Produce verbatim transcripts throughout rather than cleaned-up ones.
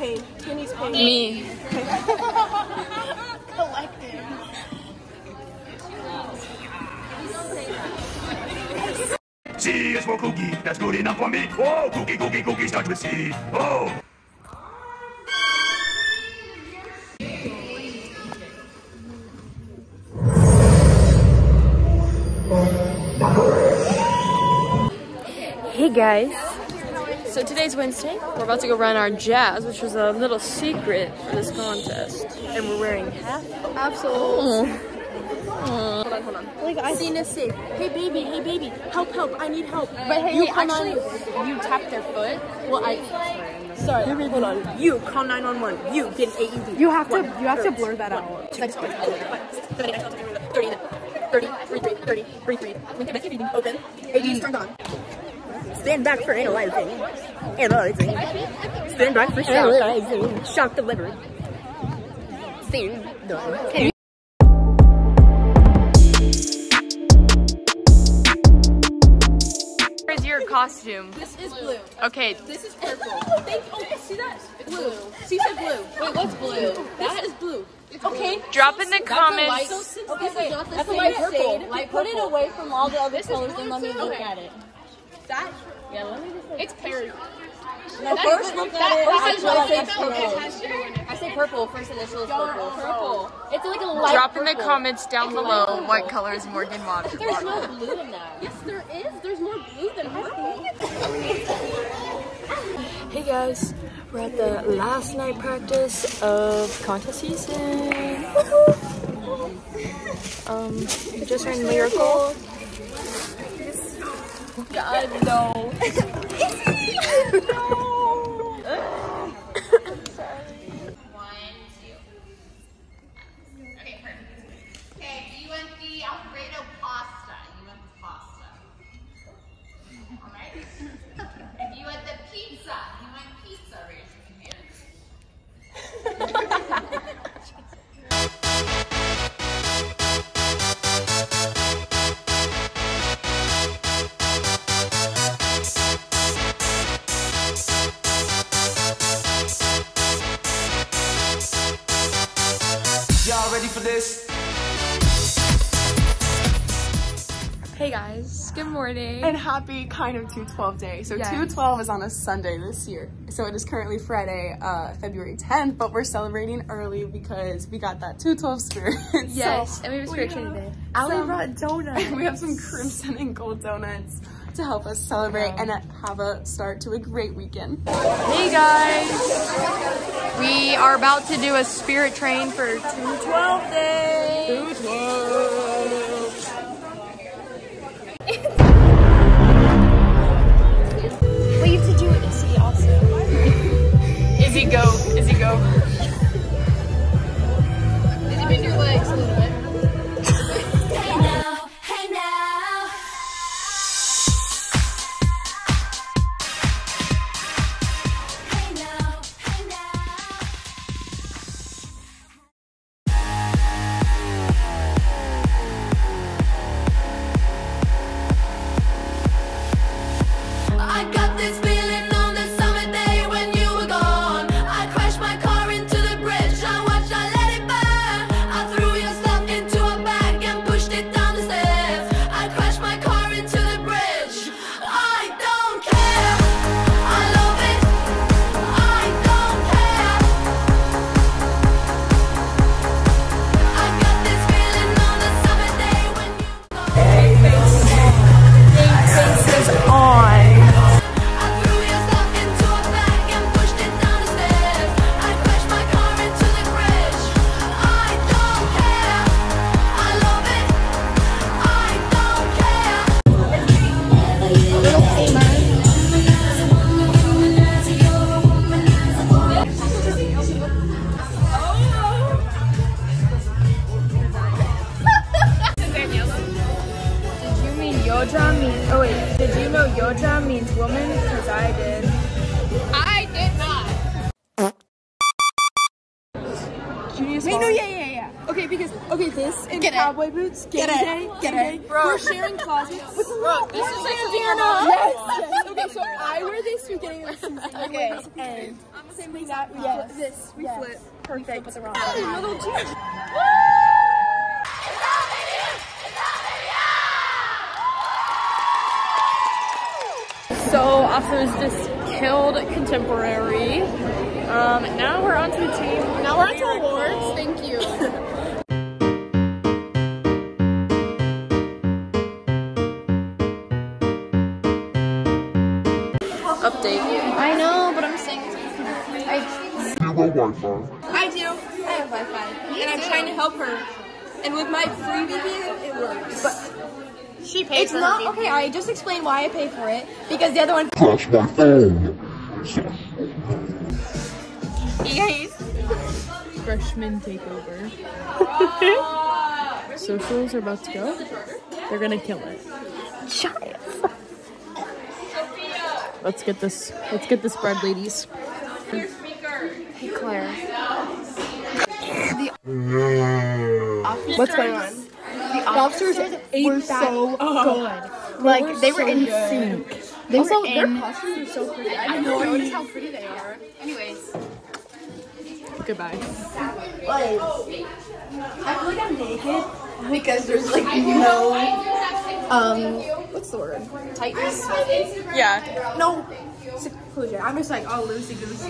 pain? Who needs pain? Me. Collective. C is for cookie, that's good enough for me. Oh, cookie, cookie, cookie starts with C. Oh. Hey guys. So today's Wednesday. We're about to go run our jazz, which was a little secret for this contest. And we're wearing half absolute. Hold on, hold on. Like I seen this say, hey baby, hey baby, help, help, I need help. But hey, you hey, call actually, nine- you tapped their foot. Well, I. Sorry, hold on. You call nine one one. You get an A E D. You have to, you have to blur that out. thirty, thirty, thirty, thirty, thirty, open. A D is turned on. Stand back for analyzing. Analyzing. Stand back for shock. Analyzing. Shock delivered. Stand done. Where's your costume? This is blue. Okay. This is purple. Thank you. Oh, see that? It's blue. She said blue. Wait, what's blue? That is blue. Okay. Drop in the comments. So since okay, wait. That's a light purple. Light Put it away from all the other colors and let me look okay. at it. That? Yeah, let me just. It's pear. No, first look at it. That I say has purple. I say purple. First initial is purple. Purple. It's like a light Drop in the purple. comments down below what color is Morgan Water. There's no blue in that. Yes, there is. There's more blue than purple. Hey guys, we're at the last night practice of contest season. um, we just ran Miracle. God no. Y'all ready for this? Hey guys, good morning. And happy kind of two twelve day. So Yes. two twelve is on a Sunday this year. So it is currently Friday, uh, February tenth, but we're celebrating early because we got that two twelve spirit. Yes, So and we have a spirit training today. Ali brought donuts. we have some crimson and gold donuts to help us celebrate Yeah. and have a start to a great weekend. Hey guys, we are about to do a spirit train for two twelve day. two twelve. We have to do it Izzy also. Izzy go, Izzy go. Izzy, bend your legs a little bit. Hey now, hey now. Hey now, hey now. I got this feeling on the summer day when you were gone. I crashed my car into the bridge. I watched, I let it burn. I threw your stuff into a bag and pushed it down the stairs. I crashed my car into the bridge. I don't care. I love it. I don't care. I got this feeling on the summer day when you were gone. Faces on. I threw your stuff into a bag and pushed it down the stairs. I crashed my car into the bridge. I don't care. I love it. I don't care. Did you mean Yoja means, oh wait, did you know Yoja means woman? Because I did. I did not. Wait, no, yeah, yeah, yeah. Okay, because okay, this and Get it. cowboy boots. Game Get it. day. Get game it. day. Bro. We're sharing closets. With Bro, this is like Yes. yes. Okay, so I wear this. We getting this. Okay. And same thing that we Yes. flip this. We Yes. flip. Perfect. With the wrong Little G. So Officers just killed Contemporary. Um, now we're on to team. Now we're on to awards. Thank you. Update. I know, but I'm saying I Zero Wi-Fi. I do. I have Wi-Fi, and I'm trying to help her. And with my free V P N, it works. But She paid it's for not her okay. I just explained why I pay for it because the other one. Crash my phone. Guys. Freshman takeover. Socials are about to go. They're gonna kill it. Let's get this. Let's get this bread, ladies. Hey Claire. What's going on? The officers were so good. Like They were in so sync. They Also, were their in. costumes are so pretty. I know. Notice how pretty they are. Anyways. Goodbye. Like, I feel like I'm naked because there's like no, um, what's the word? Tightness? Yeah. No seclusion. I'm just like all loosey goosey.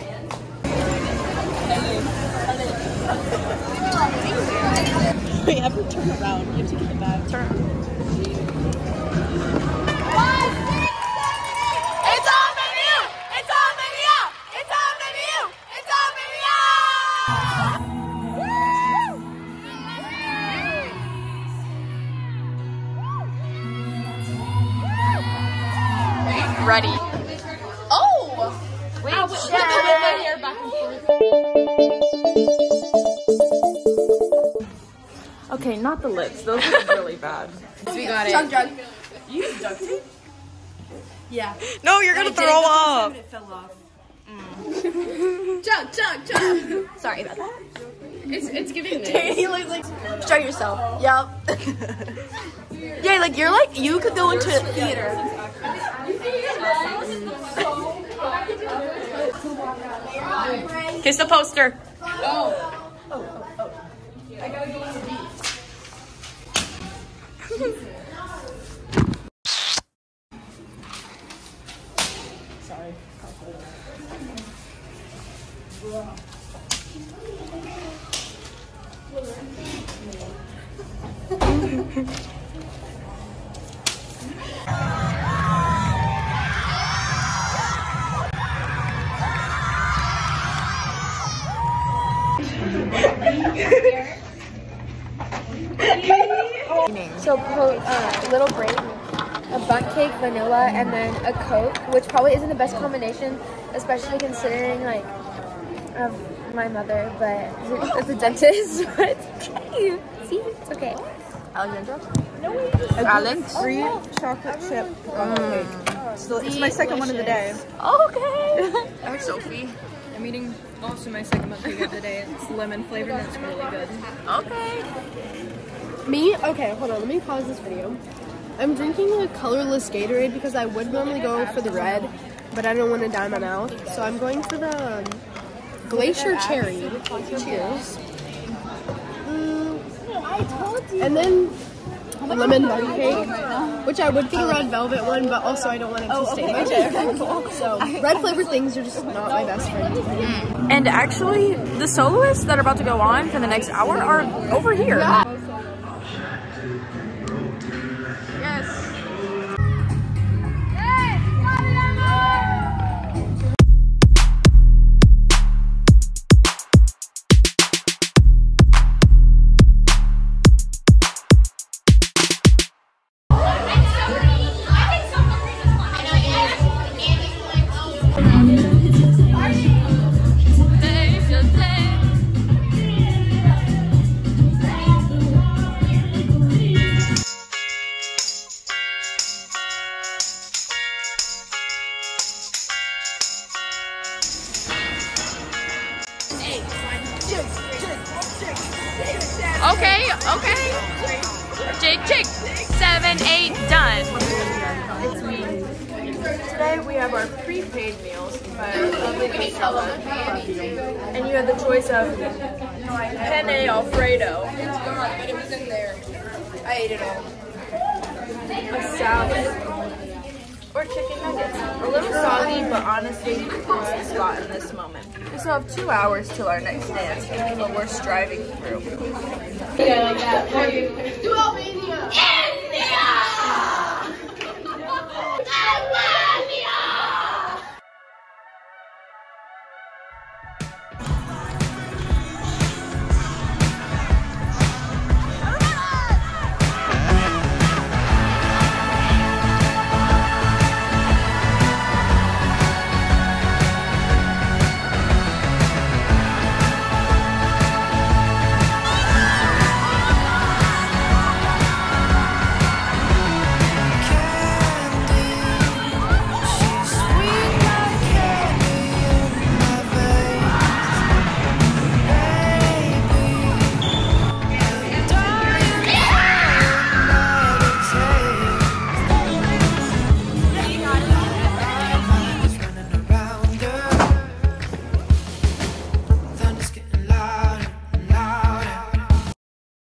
Wait, have her turn around. You have to get the back. Turn. It's all menu! It's all menu! It's all menu! It's all menu! Ready. Oh! Wait, Ow, shit. yeah. Move my hair back and forth. Okay, not the lips. Those are really bad. We got it. Chug jug. You used duct tape? Yeah. No, you're gonna I did, throw the first up. time It fell off. Chug, chug, chug. Sorry about that. It's it's giving me. He looks like show yourself. Yep. Yeah, like you're like you could go into theater. Kiss the poster. So, po- uh, little break, a bundt cake, vanilla, and then a Coke, which probably isn't the best combination, especially considering, like, of my mother, but it's a dentist, but it's okay. See, it's okay. Alexandra? Alex. Free chocolate chip cake. So it's my second one of the day. Okay. Sophie. I'm eating also my second month cake of the day. It's lemon flavored and it's really good. Okay. Me? Okay, hold on. Let me pause this video. I'm drinking a colorless Gatorade because I would normally go for the red, but I don't want to dye my mouth. So I'm going for the um, Glacier Cherry. Cheers. Mm, and then lemon bundt cake, which I would get a red velvet one, but also I don't want it to stay my chair. So red flavored things are just not my best friend. And actually, the soloists that are about to go on for the next hour are over here. Yeah. Okay, okay. Jake, Jake. Seven, eight, done. It's me. Today we have our prepaid meals by our lovely Casella. And you have the choice of penne Alfredo. It's gone, but it was in there. I ate it all. A salad. Or chicken nuggets. A little soggy, but honestly, it's the spot in this moment. We still have two hours till our next dance, but we're striving through. Yeah, like that. Do Albania!